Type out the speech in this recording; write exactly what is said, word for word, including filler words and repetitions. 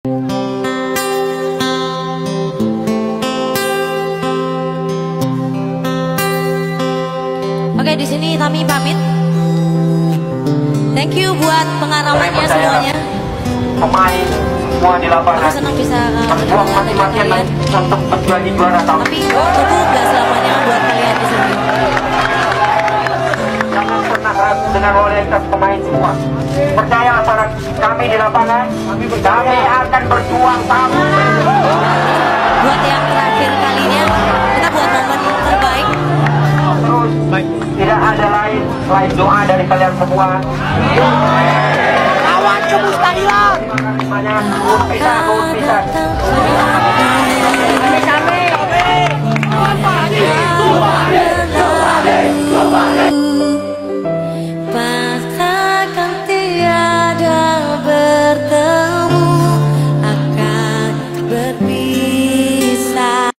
Oke, di sini kami pamit. Thank you buat pengaramannya semuanya. Pemain semua di lapangan. Aku senang bisa berjuang mati-matian untuk menjadi juara tahun. Tapi tunggu belas selamanya buat kalian di sini. Jangan pernah ragu dengan loyalitas pemain semua. Percaya pada kami di lapangan. Kami akan berjuang sampai. Buat yang terakhir kalinya, kita buat momen terbaik. Terus tidak ada lain selain doa dari kalian semua. Lawan kemustahilan. Banyak gol bisa, gol bisa. Kami, kami, kami.